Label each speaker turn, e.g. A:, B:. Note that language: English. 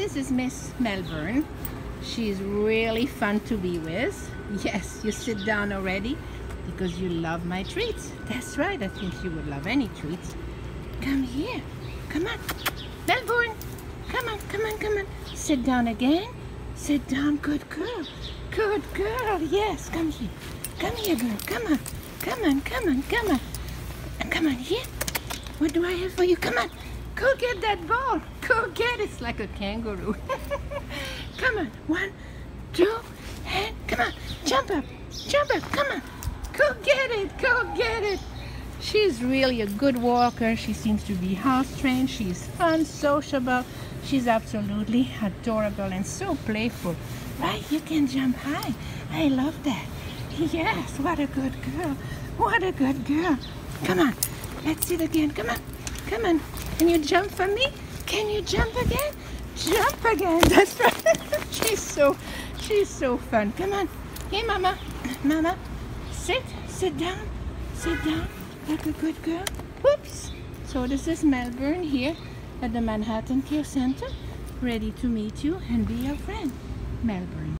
A: this is Miss Melbourne. She's really fun to be with. Yes, you sit down already because you love my treats. That's right, I think you would love any treats. Come here. Come on. Melbourne. Come on, come on, come on. Sit down again. Sit down. Good girl. Good girl. Yes, come here. Come here, girl. Come on. Come on, come on, come on. Come on here. What do I have for you? Come on. Go get that ball. Go get it. It's like a kangaroo. Come on. 1, 2, and come on. Jump up. Jump up. Come on. Go get it. Go get it. She's really a good walker. She seems to be house trained. She's fun, sociable. She's absolutely adorable and so playful. Right? You can jump high. I love that. Yes, what a good girl. What a good girl. Come on. Let's sit again. Come on. Come on. Can you jump for me? Can you jump again? Jump again. That's right. She's so fun. Come on. Hey, Mama. Mama. Sit. Sit down. Sit down. Like a good girl. Whoops. So this is Melbourne here at the Manhattan Care Center, ready to meet you and be your friend. Melbourne.